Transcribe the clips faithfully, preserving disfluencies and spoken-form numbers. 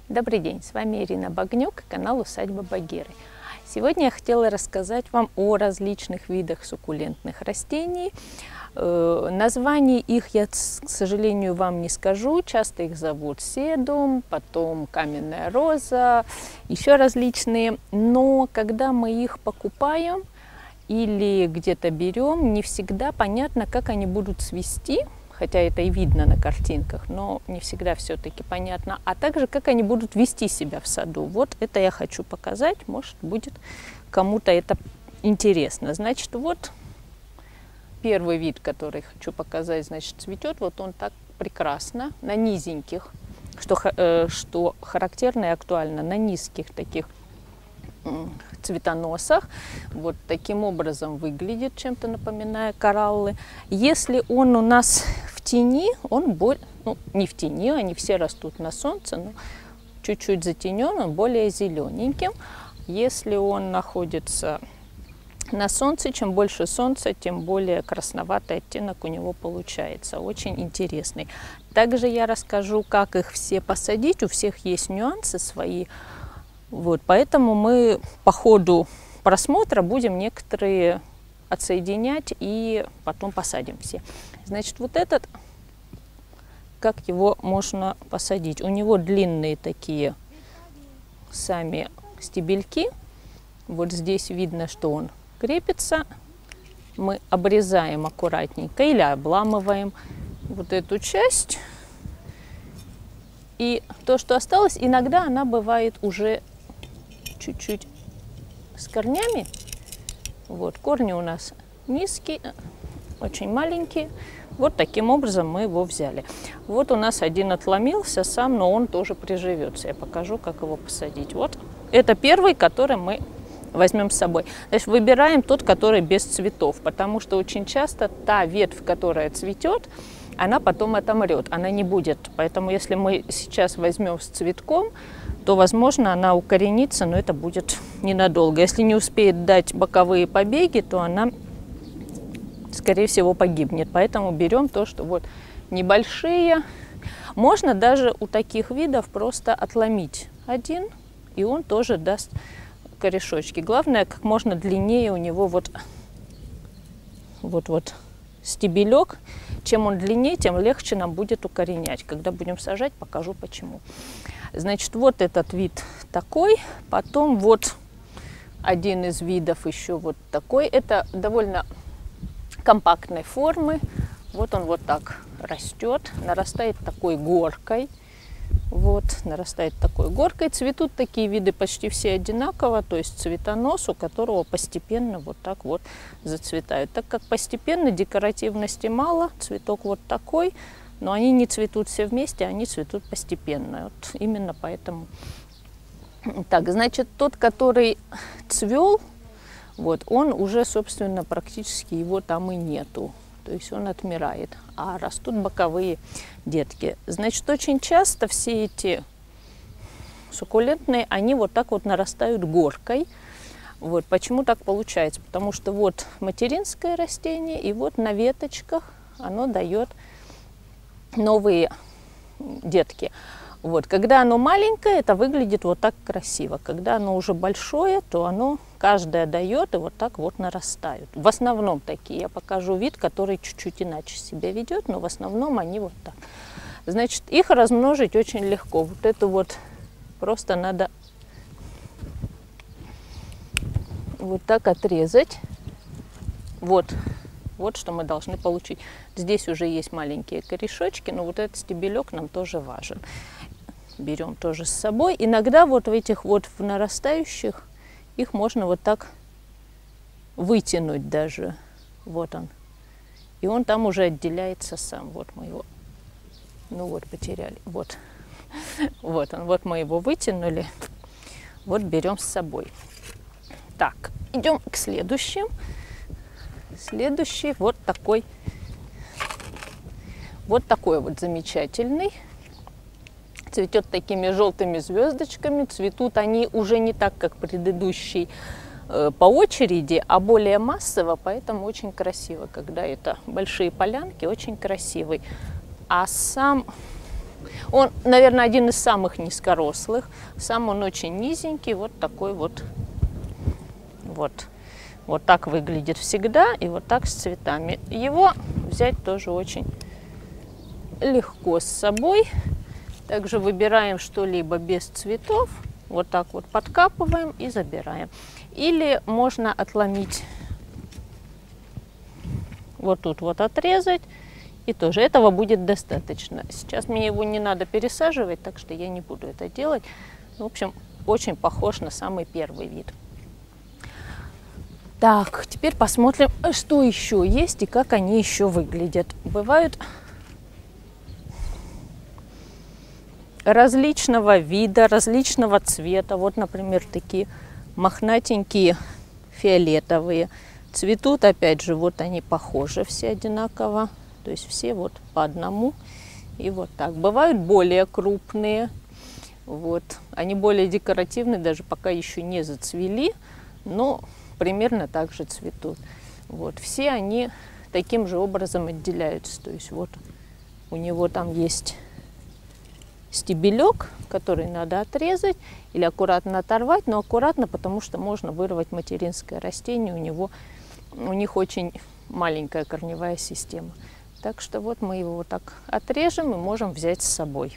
Добрый день, с вами Ирина Багнюк, канал Усадьба Багиры. Сегодня я хотела рассказать вам о различных видах суккулентных растений. Э, названий их я, к сожалению, вам не скажу. Часто их зовут седум, потом каменная роза, еще различные. Но когда мы их покупаем или где-то берем, не всегда понятно, как они будут цвести. Хотя это и видно на картинках, но не всегда все-таки понятно. А также, как они будут вести себя в саду. Вот это я хочу показать, может, будет кому-то это интересно. Значит, вот первый вид, который хочу показать, значит, цветет. Вот он так прекрасно, на низеньких, что, э, что характерно и актуально, на низких таких цветоносах. Вот таким образом выглядит, чем-то напоминая кораллы. Если он у нас в тени, он более, ну, не в тени, они все растут на солнце, но чуть-чуть затенен, он более зелененьким. Если он находится на солнце, чем больше солнца, тем более красноватый оттенок у него получается. Очень интересный. Также я расскажу, как их все посадить. У всех есть нюансы свои. Вот, поэтому мы по ходу просмотра будем некоторые отсоединять и потом посадим все. Значит, вот этот, как его можно посадить? У него длинные такие сами стебельки. Вот здесь видно, что он крепится. Мы обрезаем аккуратненько или обламываем вот эту часть. И то, что осталось, иногда она бывает уже чуть-чуть с корнями. Вот, корни у нас низкие, очень маленькие. Вот таким образом мы его взяли. Вот у нас один отломился сам, но он тоже приживется. Я покажу, как его посадить. Вот, это первый, который мы возьмем с собой. Значит, выбираем тот, который без цветов, потому что очень часто та ветвь, которая цветет, она потом отомрет, она не будет. Поэтому если мы сейчас возьмем с цветком, то, возможно, она укоренится, но это будет ненадолго. Если не успеет дать боковые побеги, то она, скорее всего, погибнет. Поэтому берем то, что вот небольшие. Можно даже у таких видов просто отломить один, и он тоже даст корешочки. Главное, как можно длиннее у него вот, вот, вот стебелек. Чем он длиннее, тем легче нам будет укоренять. Когда будем сажать, покажу почему. Значит, вот этот вид такой. Потом вот один из видов еще вот такой. Это довольно компактной формы. Вот он вот так растет. Нарастает такой горкой. Вот, нарастает такой горкой. Цветут такие виды почти все одинаково. То есть цветонос, у которого постепенно вот так вот зацветают. Так как постепенно декоративности мало, цветок вот такой. Но они не цветут все вместе, они цветут постепенно. Вот именно поэтому. Так, значит, тот, который цвел, вот, он уже, собственно, практически его там и нету. То есть он отмирает. А растут боковые детки. Значит, очень часто все эти суккулентные, они вот так вот нарастают горкой. Вот, почему так получается? Потому что вот материнское растение, и вот на веточках оно дает новые детки. Вот. Когда оно маленькое, это выглядит вот так красиво. Когда оно уже большое, то оно каждое дает и вот так вот нарастают. В основном такие. Я покажу вид, который чуть-чуть иначе себя ведет, но в основном они вот так. Значит, их размножить очень легко. Вот это вот просто надо вот так отрезать. Вот. Вот что мы должны получить. Здесь уже есть маленькие корешочки, но вот этот стебелек нам тоже важен. Берем тоже с собой. Иногда вот в этих вот в нарастающих их можно вот так вытянуть даже. Вот он. И он там уже отделяется сам. Вот мы его, ну вот потеряли. Вот. Вот он. Вот мы его вытянули. Вот берем с собой. Так, идем к следующим. Следующий вот такой, вот такой вот замечательный. Цветет такими желтыми звездочками. Цветут они уже не так, как предыдущий, э, по очереди, а более массово, поэтому очень красиво. Когда это большие полянки, очень красивый. А сам Он, наверное, один из самых низкорослых. Сам он очень низенький, вот такой вот. Вот. Вот так выглядит всегда, и вот так с цветами. Его взять тоже очень легко с собой. Также выбираем что-либо без цветов. Вот так вот подкапываем и забираем. Или можно отломить, вот тут вот отрезать. И тоже этого будет достаточно. Сейчас мне его не надо пересаживать, так что я не буду это делать. В общем, очень похож на самый первый вид. Так, теперь посмотрим, что еще есть и как они еще выглядят. Бывают различного вида, различного цвета. Вот, например, такие мохнатенькие фиолетовые. Цветут, опять же, вот они похожи все одинаково. То есть все вот по одному. И вот так. Бывают более крупные. Вот. Они более декоративные, даже пока еще не зацвели, но примерно так же цветут. Вот. Все они таким же образом отделяются. То есть вот у него там есть стебелек, который надо отрезать или аккуратно оторвать, но аккуратно, потому что можно вырвать материнское растение. У него, у них очень маленькая корневая система. Так что вот мы его вот так отрежем и можем взять с собой.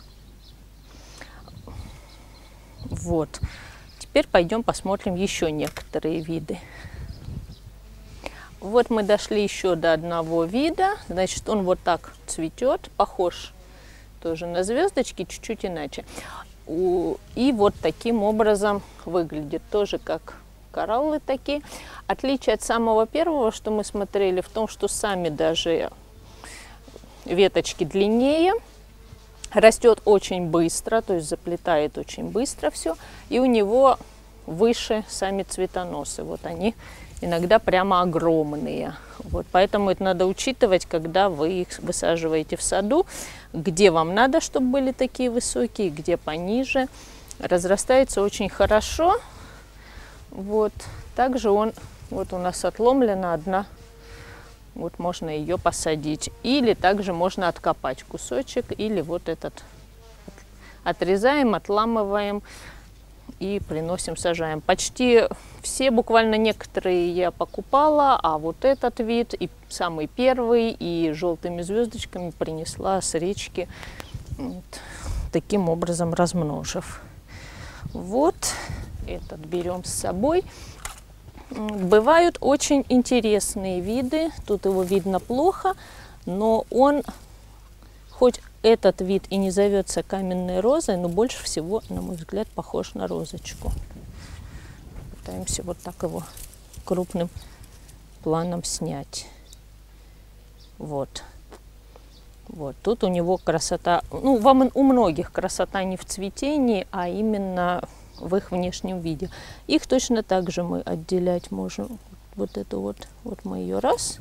Вот. Теперь пойдем посмотрим еще некоторые виды. Вот мы дошли еще до одного вида. Значит, он вот так цветет, похож тоже на звездочки, чуть-чуть иначе. И вот таким образом выглядит, тоже как кораллы такие. Отличие от самого первого, что мы смотрели, в том, что сами даже веточки длиннее, растет очень быстро, то есть заплетает очень быстро все, и у него выше сами цветоносы. Вот они иногда прямо огромные. Вот, поэтому это надо учитывать, когда вы их высаживаете в саду, где вам надо, чтобы были такие высокие, где пониже. Разрастается очень хорошо. Вот. Также он, вот у нас отломлена одна. Вот можно ее посадить. Или также можно откопать кусочек. Или вот этот отрезаем, отламываем и приносим, сажаем. Почти все, буквально некоторые я покупала, а вот этот вид, и самый первый, и желтыми звездочками принесла с речки, вот, таким образом размножив. Вот этот берем с собой. Бывают очень интересные виды, тут его видно плохо, но он, хоть этот вид и не зовется каменной розой, но больше всего, на мой взгляд, похож на розочку. Пытаемся вот так его крупным планом снять. Вот. Вот. Тут у него красота, ну, вам у многих красота не в цветении, а именно в их внешнем виде. Их точно так же мы отделять можем. Вот эту вот, вот мы ее раз.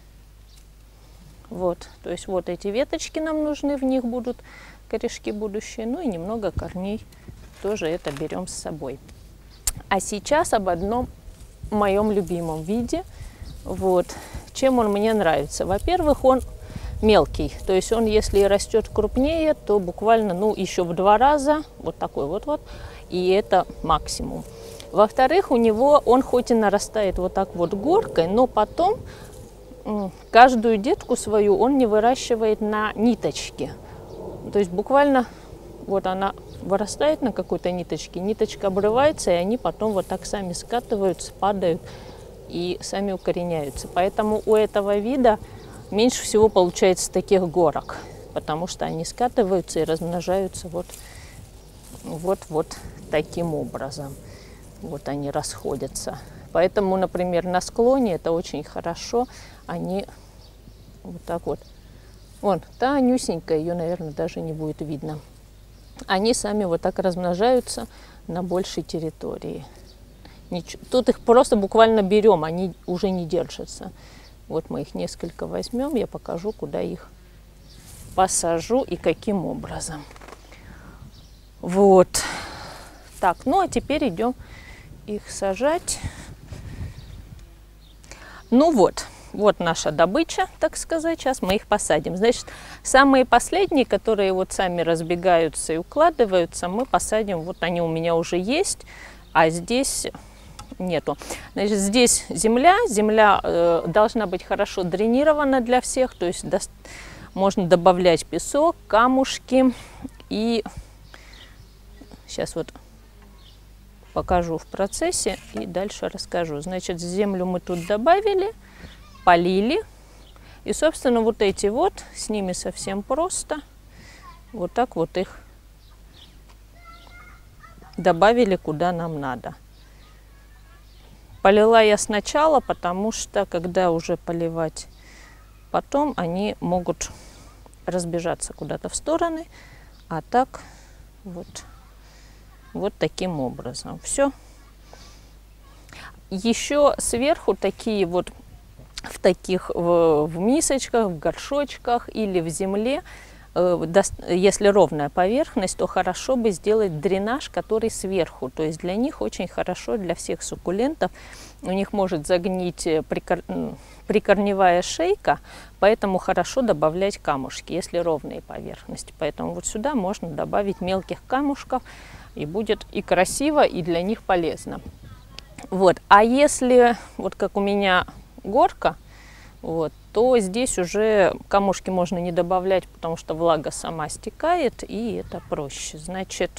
Вот, то есть вот эти веточки нам нужны, в них будут корешки будущие, ну и немного корней, тоже это берем с собой. А сейчас об одном моем любимом виде. Вот, чем он мне нравится. Во-первых, он мелкий, то есть он, если растет крупнее, то буквально, ну, еще в два раза, вот такой вот-вот, и это максимум. Во-вторых, у него, он хоть и нарастает вот так вот горкой, но потом каждую детку свою он не выращивает на ниточке. То есть буквально вот она вырастает на какой-то ниточке, ниточка обрывается, и они потом вот так сами скатываются, падают и сами укореняются. Поэтому у этого вида меньше всего получается таких горок, потому что они скатываются и размножаются вот, вот, вот таким образом. Вот они расходятся. Поэтому, например, на склоне это очень хорошо. Они вот так вот. Вон, та нюсенькая, ее, наверное, даже не будет видно. Они сами вот так размножаются на большей территории. Ничего. Тут их просто буквально берем, они уже не держатся. Вот мы их несколько возьмем, я покажу, куда их посажу и каким образом. Вот. Так, ну а теперь идем их сажать. Ну вот, вот наша добыча, так сказать. Сейчас мы их посадим. Значит, самые последние, которые вот сами разбегаются и укладываются, мы посадим. Вот они у меня уже есть, а здесь нету. Значит, здесь земля. Земля э, должна быть хорошо дренирована для всех. То есть до, можно добавлять песок, камушки. И сейчас вот покажу в процессе и дальше расскажу. Значит, землю мы тут добавили, полили. И, собственно, вот эти вот, с ними совсем просто. Вот так вот их добавили, куда нам надо. Полила я сначала, потому что, когда уже поливать потом, они могут разбежаться куда-то в стороны. А так вот. Вот таким образом. Все. Еще сверху такие вот в таких в, в мисочках, в горшочках или в земле, э, до, если ровная поверхность, то хорошо бы сделать дренаж, который сверху. То есть для них очень хорошо, для всех суккулентов. У них может загнить прикор, прикорневая шейка, поэтому хорошо добавлять камушки, если ровные поверхности. Поэтому вот сюда можно добавить мелких камушков. И будет и красиво, и для них полезно. Вот. А если, вот как у меня горка, вот, то здесь уже камушки можно не добавлять, потому что влага сама стекает, и это проще. Значит,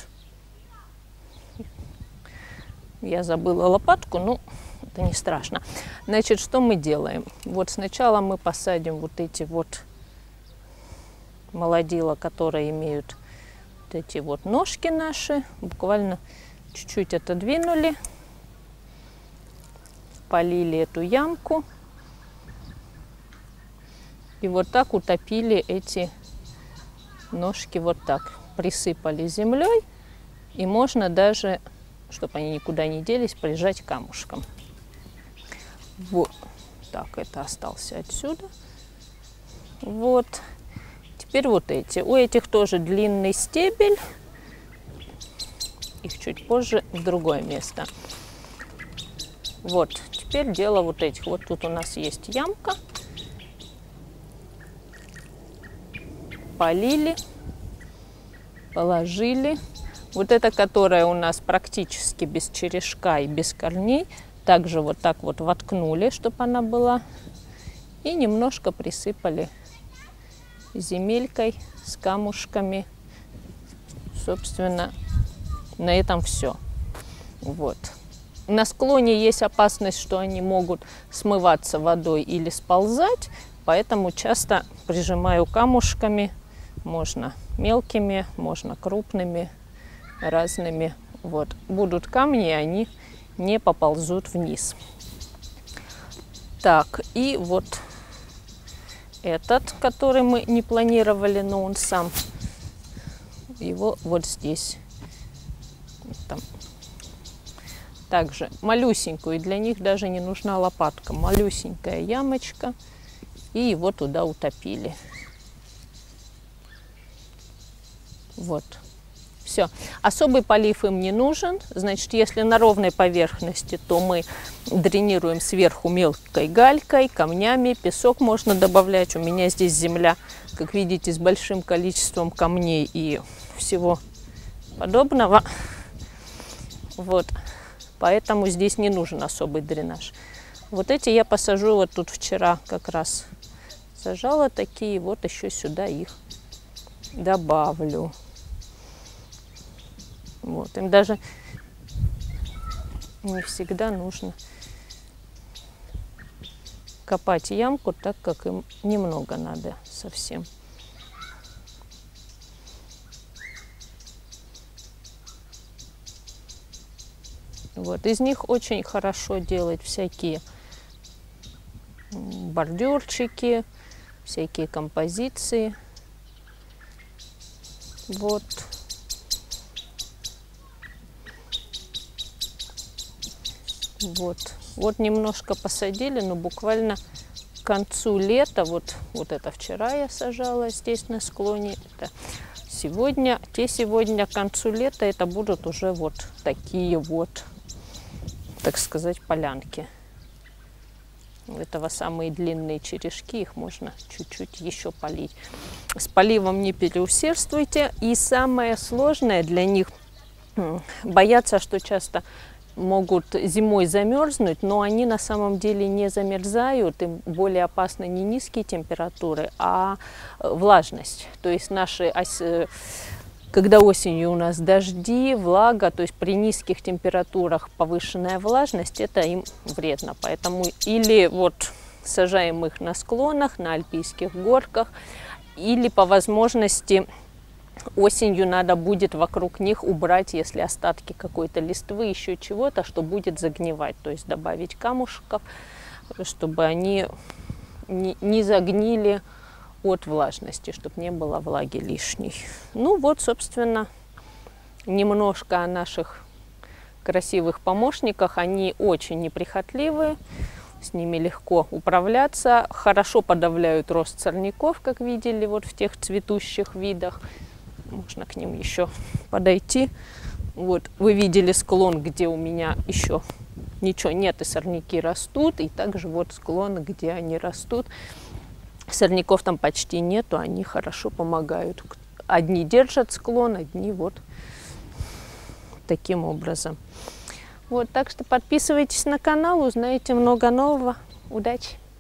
я забыла лопатку, ну, это не страшно. Значит, что мы делаем? Вот сначала мы посадим вот эти вот молодила, которые имеют эти вот ножки наши, буквально чуть-чуть отодвинули, полили эту ямку и вот так утопили эти ножки, вот так присыпали землей, и можно даже, чтобы они никуда не делись, прижать камушком. Вот так, это остался отсюда. Вот. Теперь вот эти. У этих тоже длинный стебель. Их чуть позже в другое место. Вот. Теперь дело вот этих. Вот тут у нас есть ямка. Полили. Положили. Вот эта, которая у нас практически без черешка и без корней, также вот так вот воткнули, чтобы она была. И немножко присыпали земелькой с камушками. Собственно, на этом все. Вот. На склоне есть опасность, что они могут смываться водой или сползать, поэтому часто прижимаю камушками. Можно мелкими, можно крупными, разными. Вот. Будут камни, и они не поползут вниз. Так, и вот этот, который мы не планировали, но он сам, его вот здесь. Там. Также малюсенькую, и для них даже не нужна лопатка. Малюсенькая ямочка, и его туда утопили. Вот. Все. Особый полив им не нужен. Значит, если на ровной поверхности, то мы дренируем сверху мелкой галькой, камнями. Песок можно добавлять. У меня здесь земля, как видите, с большим количеством камней и всего подобного. Вот. Поэтому здесь не нужен особый дренаж. Вот эти я посажу. Вот тут вчера как раз сажала такие. Вот еще сюда их добавлю. Вот. Им даже не всегда нужно копать ямку, так как им немного надо совсем. Вот. Из них очень хорошо делать всякие бордюрчики, всякие композиции. Вот. Вот. Вот немножко посадили, но буквально к концу лета, вот, вот это вчера я сажала здесь на склоне, это сегодня, те сегодня к концу лета это будут уже вот такие вот, так сказать, полянки. этого самые длинные черешки, их можно чуть-чуть еще полить. С поливом не переусердствуйте. И самое сложное для них – боятся, что часто могут зимой замерзнуть, но они на самом деле не замерзают. Им более опасны не низкие температуры, а влажность. То есть наши, когда осенью у нас дожди, влага, то есть при низких температурах повышенная влажность, это им вредно. Поэтому или вот сажаем их на склонах, на альпийских горках, или по возможности осенью надо будет вокруг них убрать, если остатки какой-то листвы, еще чего-то, что будет загнивать. То есть добавить камушков, чтобы они не, не загнили от влажности, чтобы не было влаги лишней. Ну вот, собственно, немножко о наших красивых помощниках. Они очень неприхотливые, с ними легко управляться, хорошо подавляют рост сорняков, как видели вот в тех цветущих видах. Можно к ним еще подойти. Вот вы видели склон, где у меня еще ничего нет, и сорняки растут. И также вот склон, где они растут. Сорняков там почти нету, они хорошо помогают. Одни держат склон, одни вот таким образом. Вот, так что подписывайтесь на канал, узнаете много нового. Удачи!